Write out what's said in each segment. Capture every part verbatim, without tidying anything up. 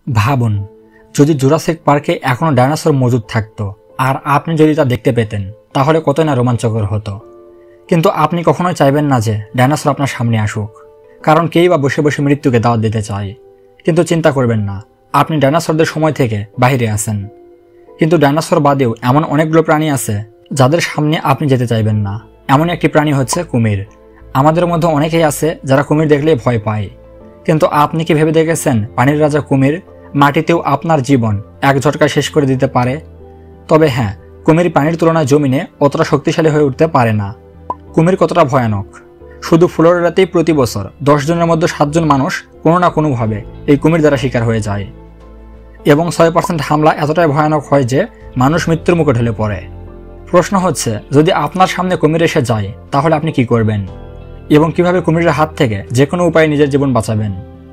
ভাবুন, যদি জুরাসিক পার্কে এখনো ডাইনোসর মজুদ থাকতো আর আপনি যদি তা দেখতে পেতেন তাহলে কতই না রোমাঞ্চকর হতো। কিন্তু আপনি কখনোই চাইবেন না যে ডাইনোসর আপনার সামনে আসুক, কারণ কেই বা বসে বসে মৃত্যুকে দাওয়াত দিতে চায়। কিন্তু চিন্তা করবেন না, আপনি ডাইনোসরদের সময় থেকে বাইরে আছেন। কিন্তু ডাইনোসর বাদেও এমন অনেকগুলো প্রাণী আছে যাদের সামনে আপনি যেতে চাইবেন না। এমন একটি প্রাণী হচ্ছে কুমির। আমাদের মধ্যে অনেকেই আছে যারা কুমির দেখলেই ভয় পায়। কিন্তু আপনি কি ভেবে দেখেছেন পানির রাজা কুমির মাটিতেও আপনার জীবন এক ঝটকায় শেষ করে দিতে পারে? তবে হ্যাঁ, কুমির পানির তুলনায় জমিনে অতটা শক্তিশালী হয়ে উঠতে পারে না। কুমির কতটা ভয়ানক! শুধু ফ্লোরিডাতেই প্রতি বছর দশ জনের মধ্যে সাতজন মানুষ কোনো না কোনোভাবে এই কুমির দ্বারা শিকার হয়ে যায়, এবং ছয় পার্সেন্ট হামলা এতটাই ভয়ানক হয় যে মানুষ মৃত্যুর মুখে ঢলে পড়ে। প্রশ্ন হচ্ছে, যদি আপনার সামনে কুমির এসে যায় তাহলে আপনি কি করবেন এবং কিভাবে কুমিরের হাত থেকে যে কোনো উপায়ে নিজের জীবন বাঁচাবেন?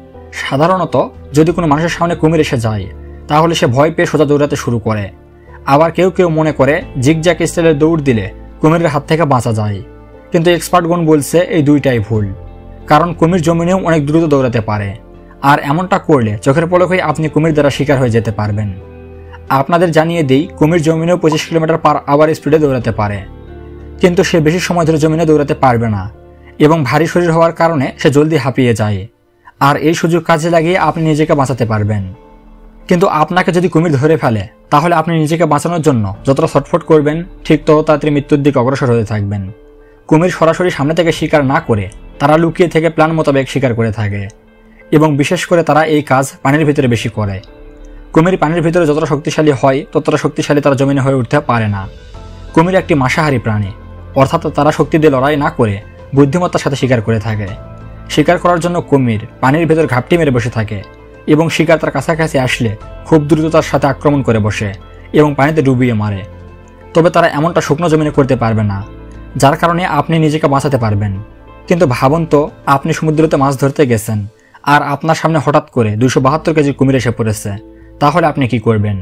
সাধারণত যদি কোনো মানুষের সামনে কুমির এসে যায় তাহলে সে ভয় পেয়ে সোজা দৌড়াতে শুরু করে। আবার কেউ কেউ মনে করে জিগজ্যাগ স্টাইলে দৌড় দিলে কুমিরের হাত থেকে বাঁচা যায়। কিন্তু এক্সপার্টগণ বলছে এই দুইটাই ভুল, কারণ কুমির জমিনেও অনেক দ্রুত দৌড়াতে পারে, আর এমনটা করলে চোখের পলকেই আপনি কুমির দ্বারা শিকার হয়ে যেতে পারবেন। আপনাদের জানিয়ে দিই, কুমির জমিনেও পঁচিশ কিলোমিটার পার আওয়ার স্পিডে দৌড়াতে পারে, কিন্তু সে বেশি সময় ধরে জমিনে দৌড়াতে পারবে না এবং ভারী শরীর হওয়ার কারণে সে জলদি হাঁপিয়ে যায়। আর এই সুযোগ কাজে লাগিয়ে আপনি নিজেকে বাঁচাতে পারবেন। কিন্তু আপনাকে যদি কুমির ধরে ফেলে তাহলে আপনি নিজেকে বাঁচানোর জন্য যতটা ছটফট করবেন ঠিক তত তাড়াতাড়ি মৃত্যুর দিকে অগ্রসর হতে থাকবেন। কুমির সরাসরি সামনে থেকে শিকার না করে তারা লুকিয়ে থেকে প্ল্যান মোতাবেক শিকার করে থাকে, এবং বিশেষ করে তারা এই কাজ পানির ভিতরে বেশি করে। কুমির পানির ভিতরে যতটা শক্তিশালী হয় ততটা শক্তিশালী তারা জমিনে হয়ে উঠতে পারে না। কুমির একটি মাংসাহারী প্রাণী, অর্থাৎ তারা শক্তি দিয়ে লড়াই না করে বুদ্ধিমত্তার সাথে শিকার করে থাকে। শিকার করার জন্য কুমির পানির ভেতর ঘাপটি মেরে বসে থাকে এবং শিকার তার কাছাকাছি আসলে খুব দ্রুততার সাথে আক্রমণ করে বসে এবং পানিতে ডুবিয়ে মারে। তবে তারা এমনটা শুকনো জমিনে করতে পারবে না, যার কারণে আপনি নিজেকে বাঁচাতে পারবেন। কিন্তু ভাবুন তো, আপনি সমুদ্রতে মাছ ধরতে গেছেন আর আপনার সামনে হঠাৎ করে দুশো বাহাত্তর কেজি কুমির এসে পড়েছে, তাহলে আপনি কি করবেন?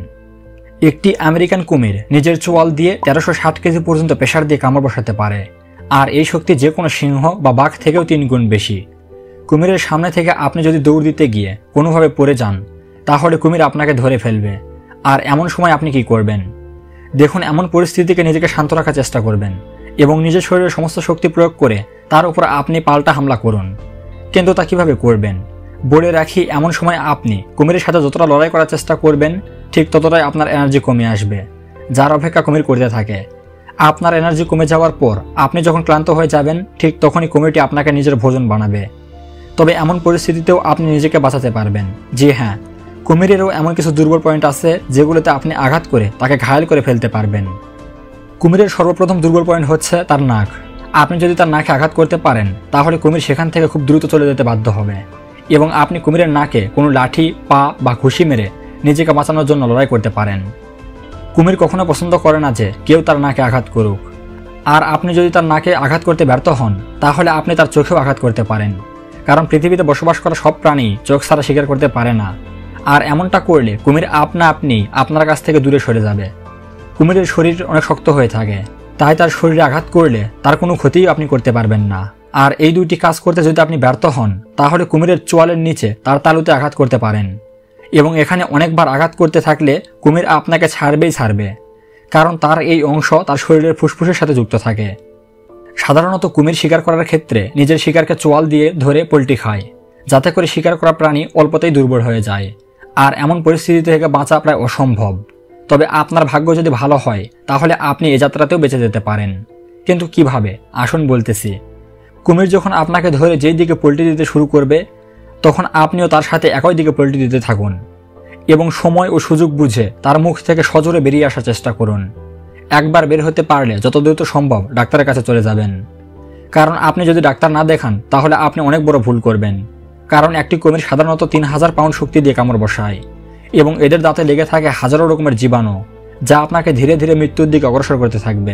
একটি আমেরিকান কুমির নিজের চোয়াল দিয়ে তেরোশো ষাট কেজি পর্যন্ত প্রেসার দিয়ে কামড় বসাতে পারে, আর এই শক্তি যে কোনো সিংহ বা বাঘ থেকেও তিন গুণ বেশি। কুমিরের সামনে থেকে আপনি যদি দৌড় দিতে গিয়ে কোনোভাবে পড়ে যান তাহলে কুমির আপনাকে ধরে ফেলবে। আর এমন সময় আপনি কি করবেন? দেখুন, এমন পরিস্থিতিকে নিজেকে শান্ত রাখার চেষ্টা করবেন এবং নিজের শরীরের সমস্ত শক্তি প্রয়োগ করে তার উপর আপনি পাল্টা হামলা করুন। কিন্তু তা কিভাবে করবেন? বলে রাখি, এমন সময় আপনি কুমিরের সাথে যতটা লড়াই করার চেষ্টা করবেন ঠিক ততটাই আপনার এনার্জি কমে আসবে, যার অপেক্ষা কুমির করতে থাকে। আপনার এনার্জি কমে যাওয়ার পর আপনি যখন ক্লান্ত হয়ে যাবেন ঠিক তখনই কুমিরটি আপনাকে নিজের ভোজন বানাবে। তবে এমন পরিস্থিতিতেও আপনি নিজেকে বাঁচাতে পারবেন। জি হ্যাঁ, কুমিরেরও এমন কিছু দুর্বল পয়েন্ট আছে যেগুলোতে আপনি আঘাত করে তাকে ঘায়েল করে ফেলতে পারবেন। কুমিরের সর্বপ্রথম দুর্বল পয়েন্ট হচ্ছে তার নাক। আপনি যদি তার নাকে আঘাত করতে পারেন তাহলে কুমির সেখান থেকে খুব দ্রুত চলে যেতে বাধ্য হবে, এবং আপনি কুমিরের নাকে কোনো লাঠি, পা বা ঘুষি মেরে নিজেকে বাঁচানোর জন্য লড়াই করতে পারেন। কুমির কখনো পছন্দ করে না যে কেউ তার নাকে আঘাত করুক, আর আপনি যদি তার নাকে আঘাত করতে ব্যর্থ হন তাহলে আপনি তার চোখেও আঘাত করতে পারেন, কারণ পৃথিবীতে বসবাস করা সব প্রাণী চোখ ছাড়া শিকার করতে পারে না। আর এমনটা করলে কুমির আপনা আপনি আপনার কাছ থেকে দূরে সরে যাবে। কুমিরের শরীর অনেক শক্ত হয়ে থাকে, তাই তার শরীরে আঘাত করলে তার কোনো ক্ষতিই আপনি করতে পারবেন না। আর এই দুইটি কাজ করতে যদি আপনি ব্যর্থ হন তাহলে কুমিরের চোয়ালের নিচে তার তালুতে আঘাত করতে পারেন, এবং এখানে অনেকবার আঘাত করতে থাকলে কুমির আপনাকে ছাড়বেই ছাড়বে, কারণ তার এই অংশ তার শরীরের ফুসফুসের সাথে যুক্ত থাকে। সাধারণত কুমির শিকার করার ক্ষেত্রে নিজের শিকারকে চোয়াল দিয়ে ধরে পোল্টি খায়, যাতে করে শিকার করা প্রাণী অল্পতেই দুর্বল হয়ে যায়। আর এমন পরিস্থিতি থেকে বাঁচা প্রায় অসম্ভব। তবে আপনার ভাগ্য যদি ভালো হয় তাহলে আপনি এ যাত্রাতেও বেঁচে যেতে পারেন। কিন্তু কিভাবে? আসুন বলতেছি। কুমির যখন আপনাকে ধরে যেই দিকে পোল্টি দিতে শুরু করবে তখন আপনিও তার সাথে একই দিকে পোল্টি দিতে থাকুন, এবং সময় ও সুযোগ বুঝে তার মুখ থেকে সজোরে বেরিয়ে আসার চেষ্টা করুন। একবার বের হতে পারলে যত দ্রুত সম্ভব ডাক্তারের কাছে চলে যাবেন, কারণ আপনি যদি ডাক্তার না দেখান তাহলে আপনি অনেক বড় ভুল করবেন। কারণ একটি কুমির সাধারণত তিন হাজার পাউন্ড শক্তি দিয়ে কামড় বসায়, এবং এদের দাঁতে লেগে থাকে হাজারো রকমের জীবাণু, যা আপনাকে ধীরে ধীরে মৃত্যুর দিকে অগ্রসর করতে থাকবে।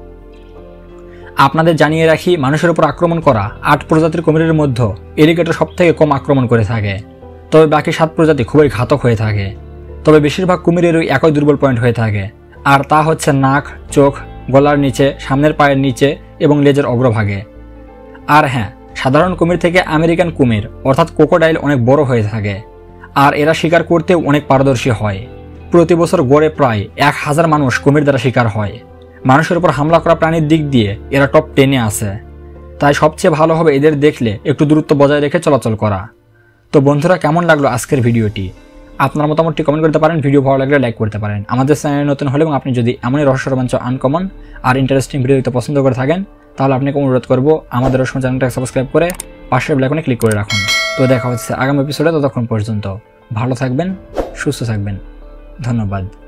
আপনাদের জানিয়ে রাখি, মানুষের উপর আক্রমণ করা আট প্রজাতির কুমিরের মধ্যে এলিগেটর সব থেকে কম আক্রমণ করে থাকে, তবে বাকি সাত প্রজাতি খুবই ঘাতক হয়ে থাকে। তবে বেশিরভাগ কুমিরেরই একই দুর্বল পয়েন্ট হয়ে থাকে, আর তা হচ্ছে নাক, চোখ, গলার নিচে, সামনের পায়ের নিচে এবং লেজের অগ্রভাগে। আর হ্যাঁ, সাধারণ কুমির থেকে আমেরিকান কুমির অর্থাৎ ক্রোকোডাইল অনেক বড় হয়ে থাকে, আর এরা শিকার করতে অনেক পারদর্শী হয়। প্রতি বছর গড়ে প্রায় এক হাজার মানুষ কুমির দ্বারা শিকার হয়। মানুষের উপর হামলা করা প্রাণীর দিক দিয়ে এরা টপ টেনে আছে। তাই সবচেয়ে ভালো হবে এদের দেখলে একটু দূরত্ব বজায় রেখে চলাচল করা। তো বন্ধুরা, কেমন লাগলো আজকের ভিডিওটি? আপনার মতামতটি কমেন্ট করতে পারেন। ভিডিও ভালো লাগলে লাইক করতে পারেন। আমাদের চ্যানেলে নতুন হলে এবং আপনি যদি এমনই রহস্য রোমাঞ্চ, আনকমন আর ইন্টারেস্টিং ভিডিও দেখতে পছন্দ করে থাকেন, তাহলে আপনাকে অনুরোধ করবো আমাদের রহস্য চ্যানেলটাকে সাবস্ক্রাইব করে পাশের বেল আইকনে ক্লিক করে রাখুন। তো দেখা হচ্ছে আগামী এপিসোডে। ততক্ষণ পর্যন্ত ভালো থাকবেন, সুস্থ থাকবেন। ধন্যবাদ।